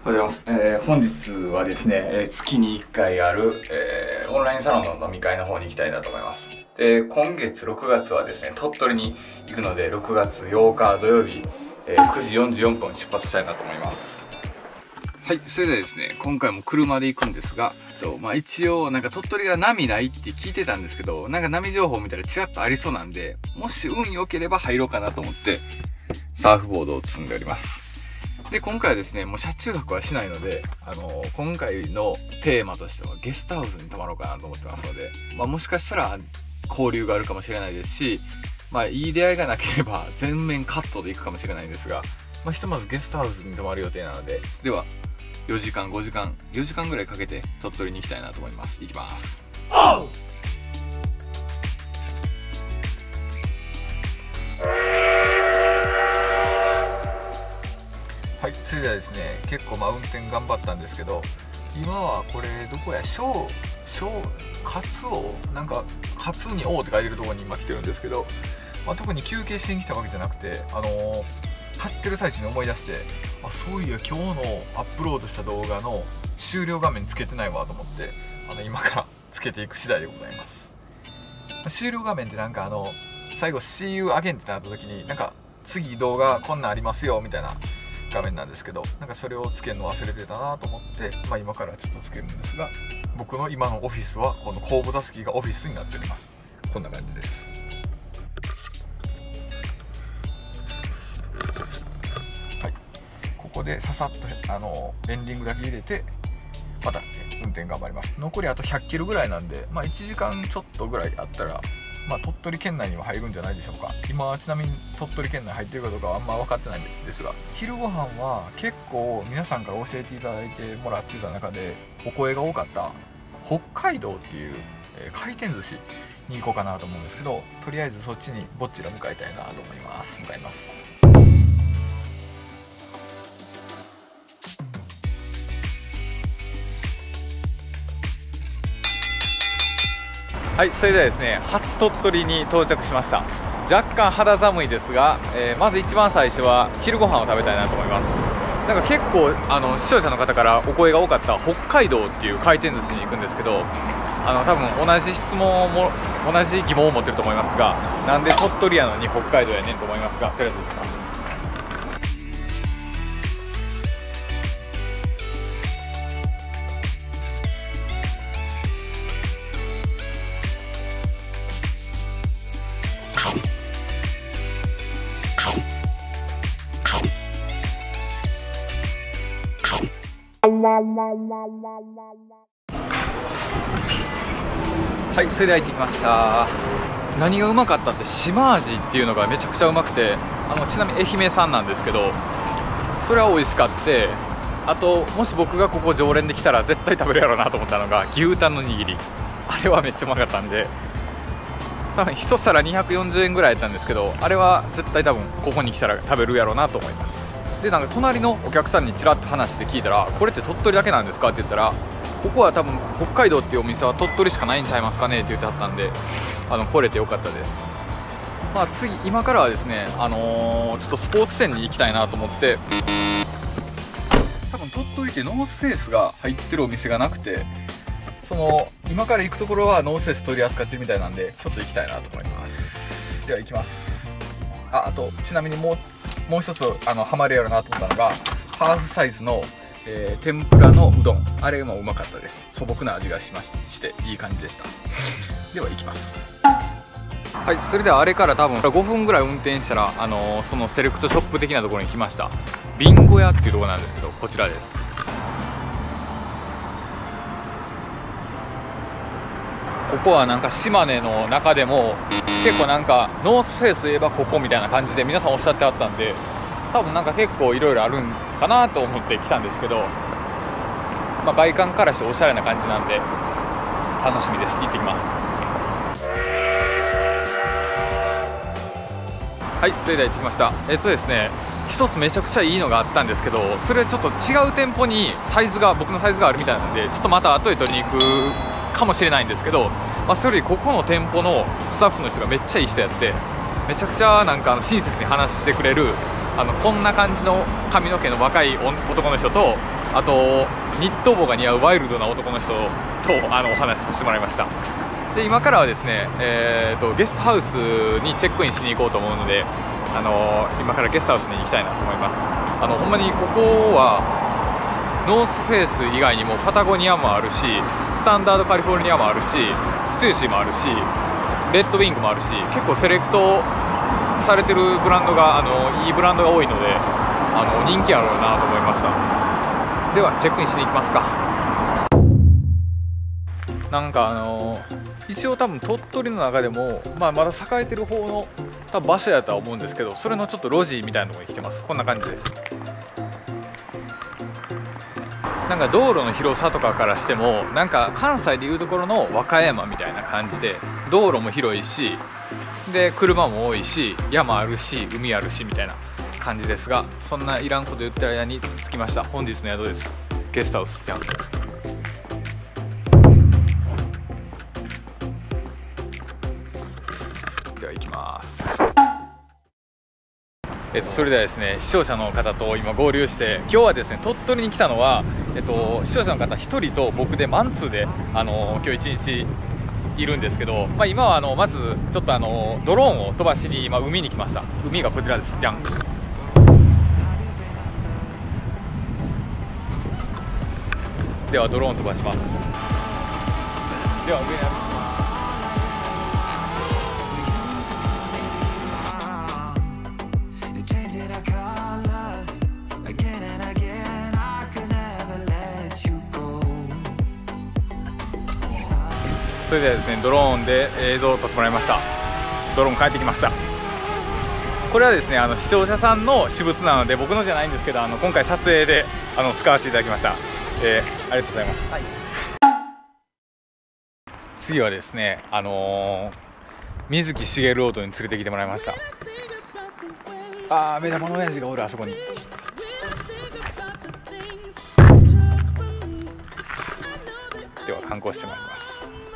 おはようございます。本日はですね、月に1回ある、オンラインサロンの飲み会の方に行きたいなと思います。で、今月6月はですね、鳥取に行くので、6月8日土曜日、9時44分出発したいなと思います。はい、それではですね、今回も車で行くんですが、一応なんか鳥取が波ないって聞いてたんですけど、なんか波情報見たらちらっとありそうなんで、もし運良ければ入ろうかなと思って、サーフボードを積んでおります。で、今回はですね、もう車中泊はしないので、今回のテーマとしてはゲストハウスに泊まろうかなと思ってますので、もしかしたら交流があるかもしれないですし、いい出会いがなければ全面カットで行くかもしれないんですが、ひとまずゲストハウスに泊まる予定なので、では、4時間、5時間、4時間ぐらいかけて鳥取に行きたいなと思います。行きます。はい、それではですね、結構運転頑張ったんですけど、今はこれどこや、カツオなんかカツに王って書いてるところに今来てるんですけど、特に休憩しに来たわけじゃなくて、走ってる最中に思い出して、そういや今日のアップロードした動画の終了画面つけてないわと思って、今からつけていく次第でございます。終了画面ってなんか最後 See you again ってなった時になんか次動画こんなんありますよみたいな画面なんですけど、なんかそれをつけるの忘れてたなと思って、今からちょっとつけるんですが、僕の今のオフィスはこの後部座席がオフィスになっております。こんな感じです。はい、ここでささっとエンディングだけ入れてまた運転頑張ります。残りあと100キロぐらいなんで、1時間ちょっとぐらいあったら鳥取県内には入るんじゃないでしょうか。今ちなみに鳥取県内入ってるかどうかはあんま分かってないんですが、昼ご飯は結構皆さんから教えていただいてもらってた中でお声が多かった北海道っていう、回転寿司に行こうかなと思うんですけど、とりあえずそっちにぼっちら向かいたいなと思います。向かいます。はい、それではですね、初鳥取に到着しました。若干肌寒いですが、まず一番最初は昼ご飯を食べたいなと思います。なんか結構視聴者の方からお声が多かった北海道っていう回転寿司に行くんですけど、多分同じ疑問を持ってると思いますが、なんで鳥取やのに北海道やねんと思いますが、とりあえず行きます。はい、それでは行ってきました。何がうまかったって島味っていうのがめちゃくちゃうまくて、ちなみに愛媛産なんですけど、それは美味しかって、あともし僕がここ常連で来たら絶対食べるやろうなと思ったのが牛タンの握り。あれはめっちゃうまかったんで、多分1皿240円ぐらいやったんですけど、あれは絶対多分ここに来たら食べるやろうなと思います。で、なんか隣のお客さんにちらっと話して聞いたら、これって鳥取だけなんですかって言ったら、ここは多分北海道っていうお店は鳥取しかないんちゃいますかねって言ってはったんで、来れてよかったです。今からはですね、ちょっとスポーツ店に行きたいなと思って、多分鳥取ってノースフェイスが入ってるお店がなくて、今から行くところはノースフェイス取り扱ってるみたいなんで、ちょっと行きたいなと思います。では行きます。あとちなみにもう一つハマるやろなと思ったのが、ハーフサイズの、天ぷらのうどん。あれもうまかったです。素朴な味がしていい感じでした。では行きます。はい、それではあれから多分5分ぐらい運転したらそのセレクトショップ的なところに来ました。ビンゴ屋っていうところなんですけど、こちらです。ここはなんか島根の中でも結構なんかノースフェイスといえばここみたいな感じで皆さんおっしゃってあったんで、多分なんか結構いろいろあるんかなと思って来たんですけど、外観からしておしゃれな感じなんで楽しみです。行ってきます。はい、それでは行ってきました。ですね、一つめちゃくちゃいいのがあったんですけど、それちょっと違う店舗に僕のサイズがあるみたいなんで、ちょっとまた後で取りに行くかもしれないんですけど、それよりここの店舗のスタッフの人がめっちゃいい人やって、めちゃくちゃなんか親切に話してくれる、こんな感じの髪の毛の若い男の人と、 あとニット帽が似合うワイルドな男の人とお話しさせてもらいました。で今からはですね、ゲストハウスにチェックインしに行こうと思うので、今からゲストハウスに行きたいなと思います。ほんまにここはノースフェイス以外にもパタゴニアもあるし、スタンダードカリフォルニアもあるし、ステューシーもあるし、レッドウィングもあるし、結構セレクトされてるブランドがいいブランドが多いので人気あるなと思いました。ではチェックインしに行きますか。なんか一応多分鳥取の中でも、まだ栄えてる方の多分場所やとは思うんですけど、それのちょっと路地みたいなところに来てます。こんな感じです。なんか道路の広さとかからしても、なんか関西でいうところの和歌山みたいな感じで、道路も広いし、で車も多いし、山あるし海あるしみたいな感じですが、そんないらんこと言ってる間に着きました。本日の宿です。ゲストハウスじゃん。では行きます。それではですね、視聴者の方と今合流して、今日はですね鳥取に来たのは、視聴者の方1人と僕でマンツーで、今日1日いるんですけど、今はまずちょっとドローンを飛ばしに今海に来ました。海がこちらです。じゃん。ではドローン飛ばします。では上に上げます。それではですね、ドローンで映像を撮ってもらいました。ドローン帰ってきました。これはですね視聴者さんの私物なので僕のじゃないんですけど、今回撮影で使わせていただきました。ありがとうございます。はい、次はですね水木しげるオートに連れてきてもらいました。目玉の親父がおる、あそこに。では観光してまいります。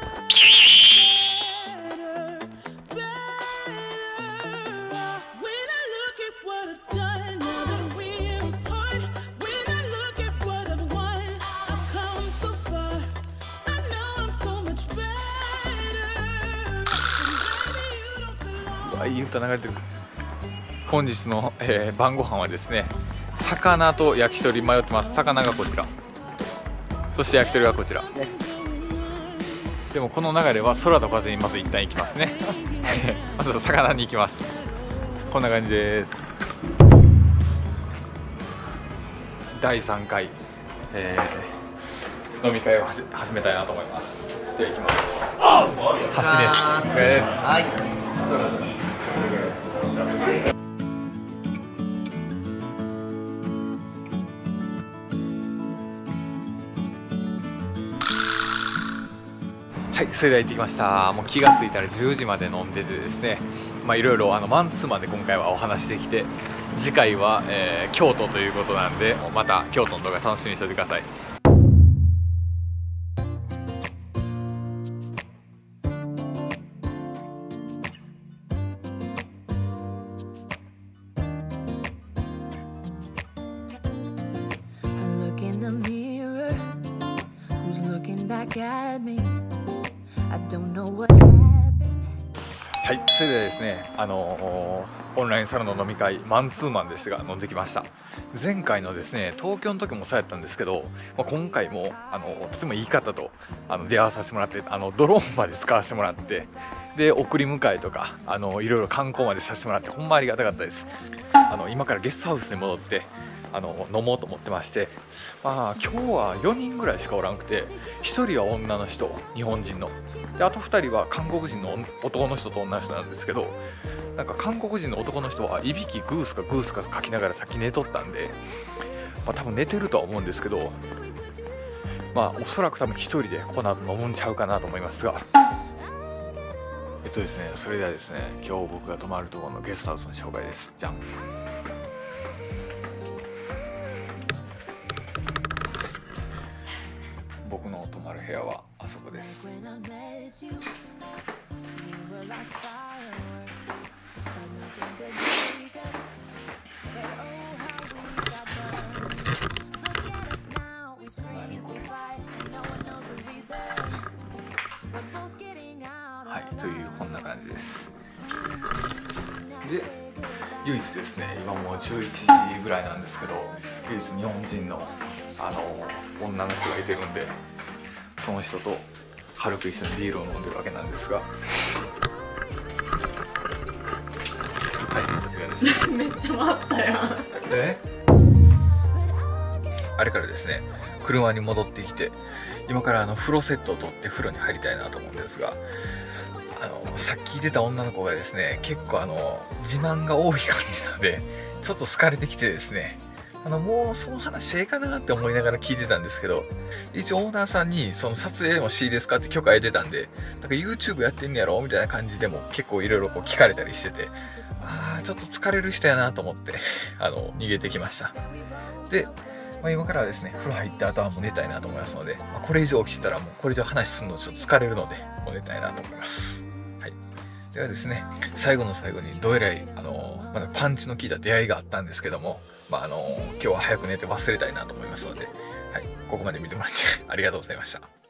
いい歌流れてる。本日の、晩ご飯はですね、魚と焼き鳥迷ってます。魚がこちら、そして焼き鳥がこちら。でもこの流れは空と風にまず一旦行きますね。まずは魚に行きます。こんな感じです。第3回、飲み会を始めたいなと思います。では行きます。刺しです。はい。はい、それでは行ってきました。もう気がついたら10時まで飲んでてですね、いろいろマンツーマンで今回はお話できて、次回は、京都ということなんで、また京都の動画楽しみにしておいてください。はい、それではですね、オンラインサロンの飲み会マンツーマンですが飲んできました。前回のですね東京の時もそうやったんですけど、今回もとてもいい方と出会わさせてもらって、ドローンまで使わせてもらって、で送り迎えとかいろいろ観光までさせてもらって、ほんまありがたかったです。今からゲストハウスに戻って飲もうと思ってまして、今日は4人ぐらいしかおらんくて、1人は女の人、日本人ので、あと2人は韓国人の男の人と女の人なんですけど、なんか韓国人の男の人はいびきグースかグースか書きながらさっき寝とったんで、多分寝てるとは思うんですけど、おそらく多分1人でこの後飲むんちゃうかなと思いますが、ですね、それではですね、今日僕が泊まるところのゲストハウスの紹介です。じゃん。僕の泊まる部屋はあそこです。 というこんな感じです。で唯一ですね、今もう11時ぐらいなんですけど、唯一日本人の女の人がいてるんで、その人と軽く一緒にビールを飲んでるわけなんですが、はい、こちらですめっちゃ回ったやん。 あれからですね、車に戻ってきて、今から風呂セットを取って風呂に入りたいなと思うんですが、さっき出た女の子がですね、結構自慢が多い感じなので、ちょっと好かれてきてですね、もうその話ええかなって思いながら聞いてたんですけど、一応オーナーさんにその撮影もしていいですかって許可得てたんで、なんか YouTube やってんねやろみたいな感じでも結構いろいろ聞かれたりしてて、ちょっと疲れる人やなと思って逃げてきました。で、今からはですね、風呂入ってあとはもう寝たいなと思いますので、これ以上起きてたらもうこれ以上話するのちょっと疲れるので、もう寝たいなと思います。はい。ではですね、最後の最後にどえらいまだパンチの効いた出会いがあったんですけども、今日は早く寝て忘れたいなと思いますので、はい、ここまで見てもらってありがとうございました。